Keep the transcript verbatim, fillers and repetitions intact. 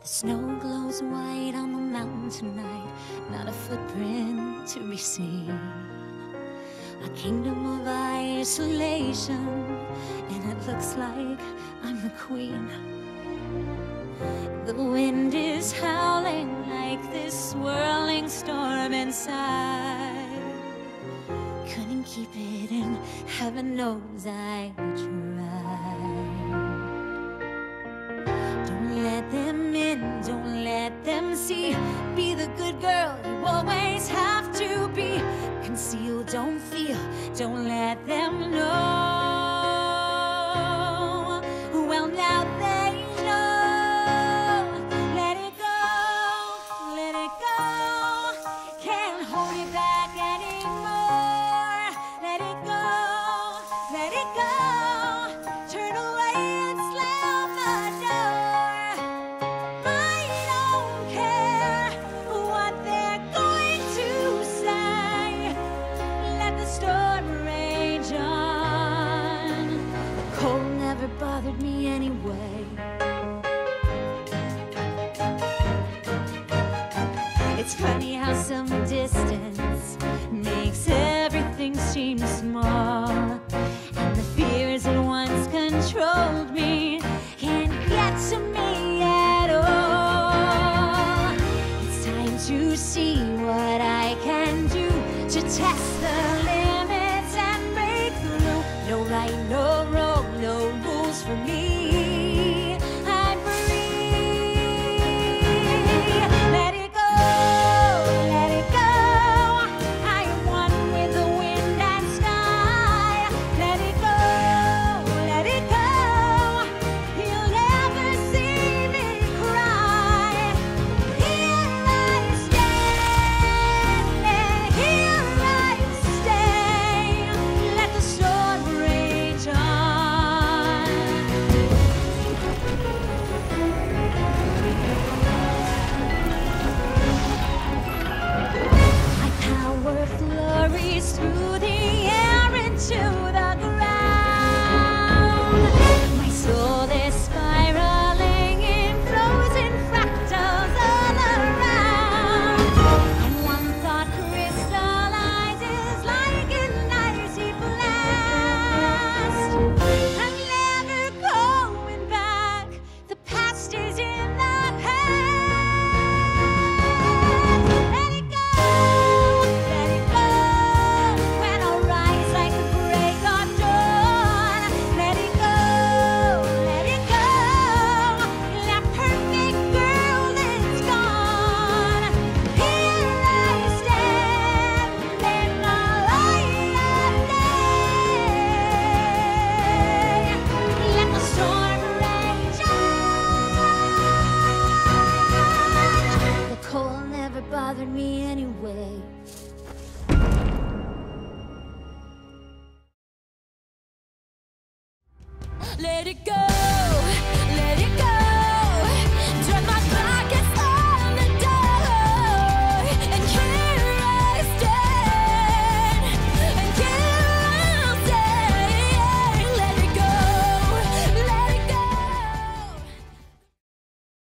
The snow glows white on the mountain tonight, not a footprint to be seen. A kingdom of isolation, and it looks like I'm the queen. The wind is howling like this swirling storm inside. Couldn't keep it in, heaven knows I tried. Don't let them in, don't let them see. Be the good girl you always have to be. Conceal, don't feel, don't let them know. Well, now they know. Let it go, let it go. Can't hold it back anymore. Let it go, let it go. Turn away and slam the door. I don't care what they're going to say. Let the storm rage on. The cold never bothered me anyway. It's funny how some distance makes everything seem small, and the fears that once controlled me can't get to me at all. It's time to see what I can do to test the limits and break through. No right, no wrong, no rules for me. I'm free. Let it go, let it go. I am one with the wind and sky. Let it go, let it go. You'll never see me cry. Here I stand, and here I stay. Let the storm rage on. My power flurries through the air into the ground. My soul is spiraling in frozen fractals all around. And one thought crystallizes like an icy blast. I'm never going back. The past is in the past. Let it go, let it go. When I rise like the break of dawn. Let it go, let it go. That perfect girl is gone. Here I stand in the light of day. Let the storm rage on. The cold never bothered me anyway. Let it go.